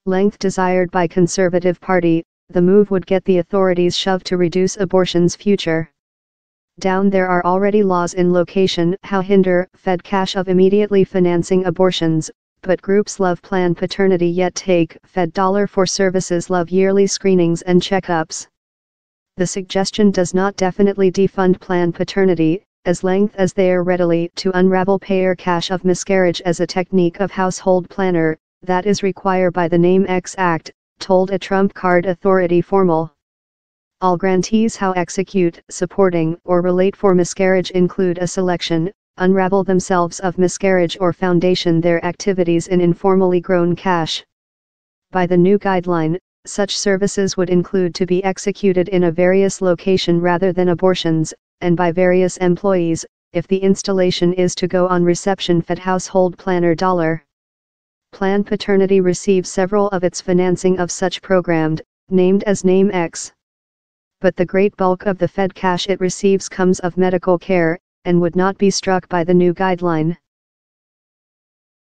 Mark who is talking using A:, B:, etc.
A: Length desired by Conservative Party, the move would get the authorities shoved to reduce abortions future. Down there are already laws in location how hinder Fed cash of immediately financing abortions, but groups love Planned Paternity yet take Fed dollar for services love yearly screenings and checkups. The suggestion does not definitely defund Planned Paternity, as length as they are readily to unravel payer cash of miscarriage as a technique of household planner, that is required by the Name X Act, told a Trump card authority formal. All grantees how execute, supporting, or relate for miscarriage include a selection, unravel themselves of miscarriage or foundation their activities in informally grown cash. By the new guideline, such services would include to be executed in a various location rather than abortions, and by various employees, if the installation is to go on reception Fed household planner dollar. Planned Paternity receives several of its financing of such programmed, named as Name X. But the great bulk of the Fed cash it receives comes of medical care, and would not be struck by the new guideline.